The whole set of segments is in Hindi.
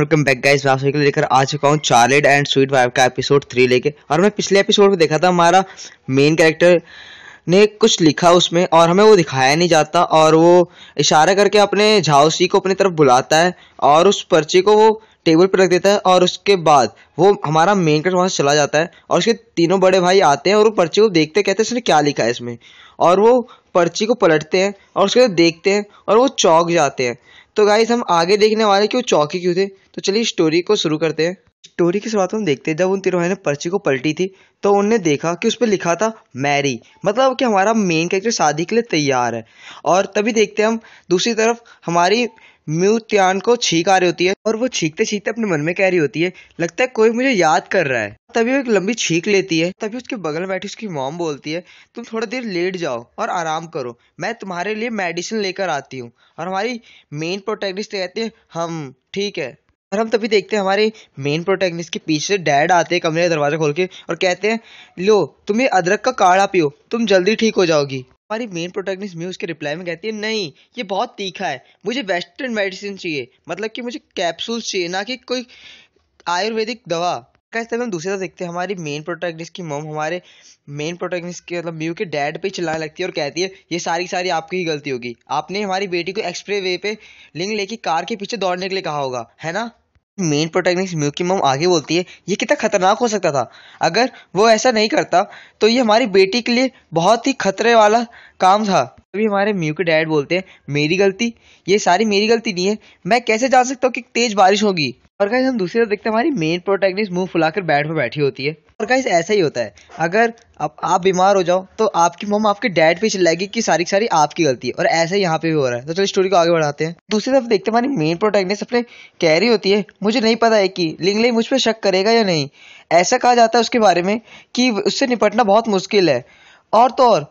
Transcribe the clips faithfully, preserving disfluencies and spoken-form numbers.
Welcome back guys. मैं आप सभी के लिए लेकर आ चुका हूँ चार्लेड एंड स्वीट वाइफ का एपिसोड थ्री लेके। और मैं पिछले एपिसोड में देखा था हमारा मेन कैरेक्टर ने कुछ लिखा उसमें और हमें वो दिखाया नहीं जाता और वो इशारा करके अपने झाउसी को अपनी तरफ बुलाता है और उस पर्ची को वो टेबल पर रख देता है और उसके बाद वो हमारा मेन कैरेक्टर वहाँ से चला जाता है और उसके तीनों बड़े भाई आते हैं और वो पर्ची को देखते कहते हैं इसने क्या लिखा है इसमें, और वो पर्ची को पलटते हैं और उसके बाद देखते हैं और वो चौंक जाते हैं। तो गाइस हम आगे देखने वाले कि वो चौंके क्यों थे, तो चलिए स्टोरी को शुरू करते हैं। स्टोरी की शुरुआत हम देखते हैं जब उन तीनों भाई ने पर्ची को पलटी थी तो उनने देखा कि उस पर लिखा था मैरी, मतलब कि हमारा मेन कैरेक्टर शादी के लिए तैयार है। और तभी देखते हैं हम दूसरी तरफ हमारी म्यू त्यान को छींक आ रही होती है और वो छींकते छींकते अपने मन में कह रही होती है लगता है कोई मुझे याद कर रहा है। तभी वो एक लंबी छींक लेती है। तभी उसके बगल में बैठी उसकी मॉम बोलती है तुम थोड़ा देर लेट जाओ और आराम करो, मैं तुम्हारे लिए मेडिसिन लेकर आती हूँ। और हमारी मेन प्रोटैगनिस्ट कहती है हम ठीक है। और हम तभी देखते हैं हमारे मेन प्रोटैगनिस्ट के पीछे डैड आते हैं कमरे का दरवाजा खोल के और कहते हैं लो तुम ये अदरक का काढ़ा पियो, तुम जल्दी ठीक हो जाओगी। हमारी मेन प्रोटैगनिस्ट म्यू उसके रिप्लाई में कहती है नहीं ये बहुत तीखा है, मुझे वेस्टर्न मेडिसिन चाहिए, मतलब कि मुझे कैप्सूल्स चाहिए ना कि कोई आयुर्वेदिक दवा। कैसे हम दूसरी तरफ देखते हैं हमारी मेन प्रोटैगनिस्ट की मॉम हमारे मेन प्रोटैगनिस्ट के मतलब म्यू के डैड पे चिल्लाने लगती है और कहती है ये सारी सारी आपकी ही गलती होगी, आपने हमारी बेटी को एक्सप्रेस वे पे लिंक लेके कार के पीछे दौड़ने के लिए कहा होगा, है ना। मेन प्रोटैगनिस्ट म्यू की मॉम आगे बोलती है ये कितना खतरनाक हो सकता था, अगर वो ऐसा नहीं करता तो ये हमारी बेटी के लिए बहुत ही खतरे वाला काम था। तभी हमारे म्यू के डैड बोलते हैं मेरी गलती, ये सारी मेरी गलती नहीं है, मैं कैसे जान सकता हूँ कि तेज बारिश होगी। और गाइस हम दूसरी तरफ देखते हैं हमारी मेन प्रोटैगनिस्ट मुंह फुलाकर बेड पर बैठी होती है। और गाइस ऐसा ही होता है, अगर अब आप बीमार हो जाओ तो आपकी मम्मा आपके डैड पे चिल्लाएगी कि सारी सारी आपकी गलती है, और ऐसा ही यहाँ पे भी हो रहा है। तो चलिए स्टोरी को आगे बढ़ाते हैं। दूसरी तरफ देखते हैं हमारी मेन प्रोटैगनिस्ट अपने कह रही होती है मुझे नहीं पता है कि लिंगले मुझ पर शक करेगा या नहीं, ऐसा कहा जाता है उसके बारे में कि उससे निपटना बहुत मुश्किल है, और तो और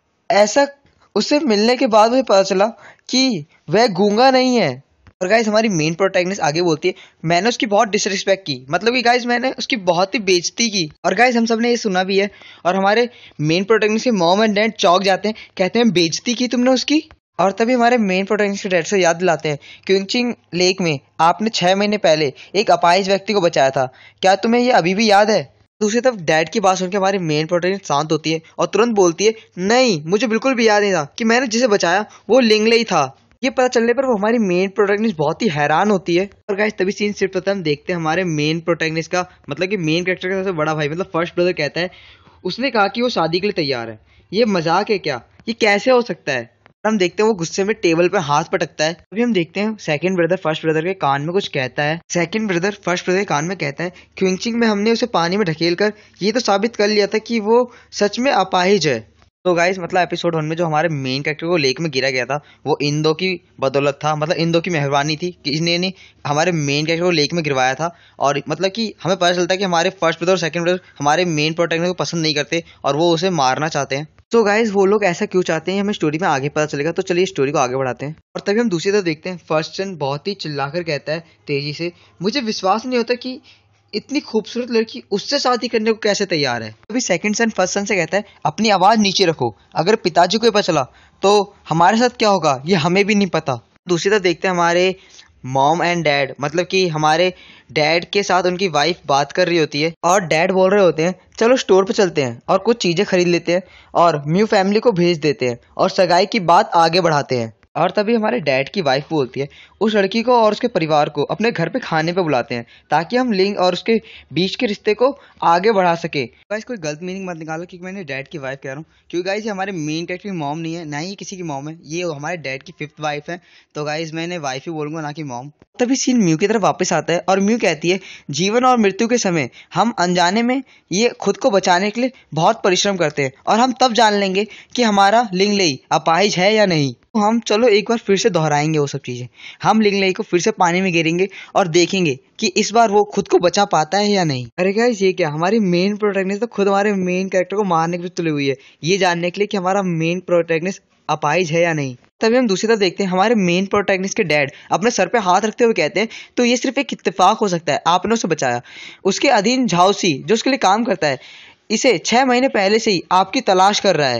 ऐसा उससे मिलने के बाद मुझे पता चला कि वह गूंगा नहीं है। और गाइस हमारी मेन प्रोटैगनिस्ट आगे बोलती है मैंने उसकी बहुत डिसरिस्पेक्ट की, मतलब कि गाइस मैंने उसकी बहुत ही बेइज्जती की। और गाइस हम सब ने ये सुना भी है और हमारे मेन प्रोटैगनिस्ट के मॉम एंड डैड चौंक जाते हैं, कहते हैं बेइज्जती की तुमने उसकी। और तभी हमारे मेन प्रोटैगनिस्ट के डैड से याद दिलाते हैं क्विंचिंग लेक में आपने छह महीने पहले एक अपाहिज व्यक्ति को बचाया था, क्या तुम्हें ये अभी भी याद है। दूसरी तरफ डैड की बात सुनकर हमारी मेन प्रोटैगनिस्ट शांत होती है और तुरंत बोलती है नहीं मुझे बिल्कुल भी याद नहीं था कि मैंने जिसे बचाया वो लिंगले ही था। ये पता चलने पर वो हमारी मेन प्रोटैगनिस्ट बहुत ही हैरान होती है। और गाइस तभी सीन सिर्फ पता हम देखते हैं हमारे मेन प्रोटैगनिस्ट का मतलब कि मेन कैरेक्टर का सबसे बड़ा भाई मतलब फर्स्ट ब्रदर कहता है उसने कहा कि वो शादी के लिए तैयार है, ये मजाक है क्या, ये कैसे हो सकता है। हम देखते हैं वो गुस्से में टेबल पर हाथ पटकता है। अभी हम देखते हैं सेकंड ब्रदर फर्स्ट ब्रदर के कान में कुछ कहता है। सेकंड ब्रदर फर्स्ट ब्रदर के कान में कहता है क्विंचिंग में हमने उसे पानी में ढकेल कर ये तो साबित कर लिया था कि वो सच में अपाहिज है। तो गाइस मतलब एपिसोड वन में जो हमारे मेन कैरेक्टर को लेक में गिरा गया था वो इन दो की बदौलत था, मतलब इन दो की मेहरबानी थी कि इन्हें ने हमारे मेन कैरेक्टर को लेक में गिरवाया था। और मतलब कि हमें पता चलता है कि हमारे फर्स्ट ब्रदर और सेकंड ब्रदर हमारे मेन प्रोटैगनिस्ट को पसंद नहीं करते और वो उसे मारना चाहते हैं। तो गाइस वो लोग ऐसा क्यों चाहते हैं हमें स्टोरी में आगे पता चलेगा। तो चलिए स्टोरी को आगे बढ़ाते हैं। और तभी हम दूसरी तरफ देखते हैं फर्स्ट सन बहुत ही चिल्लाकर कहता है तेजी से मुझे विश्वास नहीं होता कि इतनी खूबसूरत लड़की उससे शादी करने को कैसे तैयार है। अभी सेकंड सन फर्स्ट सन से कहता है अपनी आवाज नीचे रखो, अगर पिताजी को पता चला तो हमारे साथ क्या होगा ये हमें भी नहीं पता। दूसरी तरफ देखते हैं हमारे मॉम एंड डैड मतलब कि हमारे डैड के साथ उनकी वाइफ बात कर रही होती है और डैड बोल रहे होते हैं चलो स्टोर पे चलते हैं और कुछ चीजें खरीद लेते हैं और म्यू फैमिली को भेज देते हैं और सगाई की बात आगे बढ़ाते हैं। और तभी हमारे डैड की वाइफ बोलती है उस लड़की को और उसके परिवार को अपने घर पे खाने पे बुलाते हैं ताकि हम लिंग और उसके बीच के रिश्ते को आगे बढ़ा सके। गाइस कोई गलत मीनिंग मत निकालो कि मैंने डैड की वाइफ कह रहा हूँ, क्योंकि गाइस ये हमारे मेन कैरेक्टर की मॉम नहीं है, ना ही किसी की मॉम है, ये हमारे डैड की फिफ्थ वाइफ है। तो गाइस मैंने वाइफ ही बोलूंगा ना कि मॉम। तभी सीन म्यू की तरफ वापस आता है और म्यू कहती है जीवन और मृत्यु के समय हम अनजाने में ये खुद को बचाने के लिए बहुत परिश्रम करते हैं और हम तब जान लेंगे कि हमारा लिंगलेई अपाहिज है या नहीं। तो हम चलो एक बार फिर से दोहराएंगे वो सब चीजें, हम लिंगलेई को फिर से पानी में गिरेंगे और देखेंगे कि इस बार वो खुद को बचा पाता है या नहीं। अरे गाइस ये क्या, हमारी मेन प्रोटैगनिस्ट तो खुद हमारे मेन कैरेक्टर को मारने के लिए तुली हुई है ये जानने के लिए कि हमारा मेन प्रोटैगनिस्ट अपाहिज है या नहीं। तभी हम दूसरी तरफ देखते हैं हमारे मेन प्रोटैगनिस्ट के डैड अपने सर पे हाथ रखते हुए कहते हैं तो ये सिर्फ एक इत्तेफाक हो सकता है, आपने उसे बचाया। उसके अधीन झाउसी जो उसके लिए काम करता है इसे छह महीने पहले से ही आपकी तलाश कर रहा है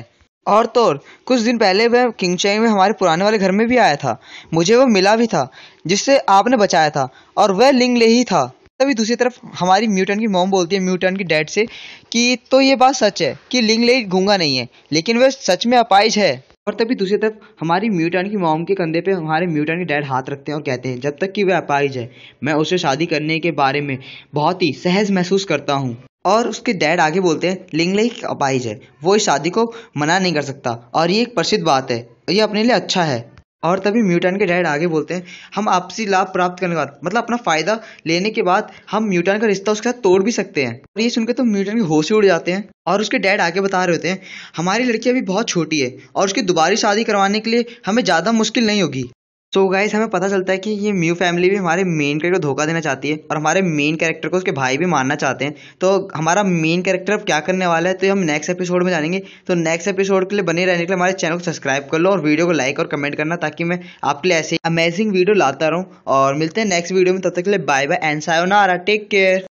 और तो और कुछ दिन पहले वह किंगचाई में हमारे पुराने वाले घर में भी आया था। मुझे वो मिला भी था जिससे आपने बचाया था, और वह लिंग ले ही था। तभी दूसरी तरफ हमारी म्यूटेंट की मॉम बोलती है म्यूटेंट की डैड से कि तो ये बात सच है कि लिंग ले गूंगा नहीं है, लेकिन वह सच में अपाहिज है। और तभी दूसरी तरफ हमारी म्यूटेंट की मॉम के कंधे पे हमारे म्यूटेंट के डैड हाथ रखते हैं और कहते हैं जब तक कि वह अपाहिज है मैं उसे शादी करने के बारे में बहुत ही सहज महसूस करता हूँ। और उसके डैड आगे बोलते हैं लिंगले अपाहिज है, वो इस शादी को मना नहीं कर सकता और ये एक प्रसिद्ध बात है, ये अपने लिए अच्छा है। और तभी म्यूटेंट के डैड आगे बोलते हैं हम आपसी लाभ प्राप्त करने के बाद मतलब अपना फायदा लेने के बाद हम म्यूटेंट का रिश्ता उसके साथ तोड़ भी सकते हैं। और ये सुनकर तो म्यूटेंट के होश ही उड़ जाते हैं। और उसके डैड आगे बता रहे होते हैं हमारी लड़की अभी बहुत छोटी है और उसकी दोबारा शादी करवाने के लिए हमें ज़्यादा मुश्किल नहीं होगी। सो so गाइस हमें पता चलता है कि ये म्यू फैमिली भी हमारे मेन कैरेक्टर को धोखा देना चाहती है और हमारे मेन कैरेक्टर को उसके भाई भी मारना चाहते हैं। तो हमारा मेन कैरेक्टर अब क्या करने वाला है तो हम नेक्स्ट एपिसोड में जानेंगे। तो नेक्स्ट एपिसोड के लिए बने रहने के लिए हमारे चैनल को सब्सक्राइब कर लो और वीडियो को लाइक और कमेंट करना, ताकि मैं आपके लिए ऐसे अमेजिंग वीडियो लाता रहूँ। और मिलते हैं नेक्स्ट वीडियो में, तब तक के लिए bye bye and sayonara, take care.